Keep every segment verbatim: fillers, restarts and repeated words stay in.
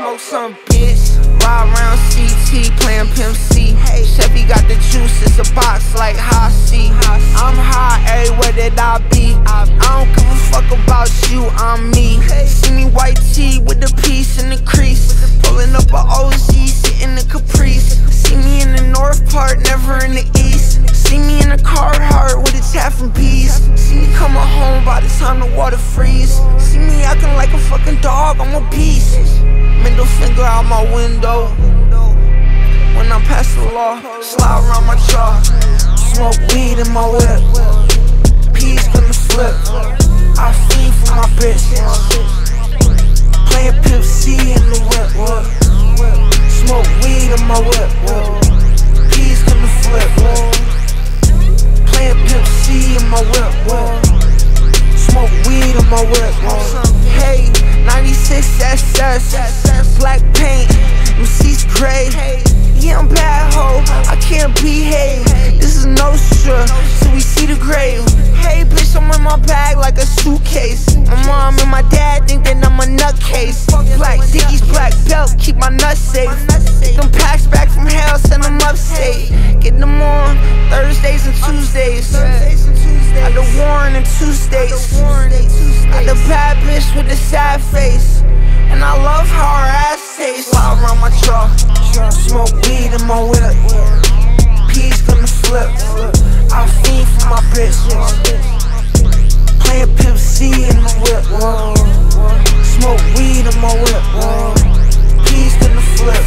smoke some bitch. Ride around C T, playing Pimp C. Chevy got the juice, it's a box like Hossie. I'm high everywhere that I be. I don't give a fuck about you, I'm me. See me white tee with the piece and the crease. Pulling up a O Z, sitting in Caprice. See me in the north part, never in the east. See me in a Carhartt with a tap from peas. See me coming home by the time the water freeze. See me acting like a fucking dog, I'm a beast. Middle finger out my window. When I'm past the law, slide around my jaw. Smoke weed in my whip. Peas gonna flip. I feed for my bitch. Playing Pimp C in the whip. Smoke weed in my whip. Peas gonna flip. Playing Pimp C in my whip. Smoke weed in my whip. Hey, ninety-six S S, black paint, them seats gray. Yeah, I'm bad ho, I can't behave. This is Nostra, so we see the grave. Hey bitch, I'm in my bag like a suitcase. My mom and my dad think that I'm a nutcase. Black Dickies, black belt, keep my nuts safe. Them packs back from hell, send them upstate. Get them on Thursdays and Tuesdays. At the Warren in two states. At the bad bitch with the sad face. And I love how her ass tastes. Slide around my jaw, smoke weed in my whip. Peas gonna flip. I feed for my bitch. Playing Pimp C in the whip. Smoke weed in my whip. Peas gonna flip.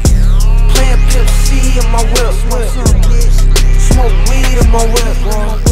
Playing Pimp C in my whip. Smoke weed in my whip.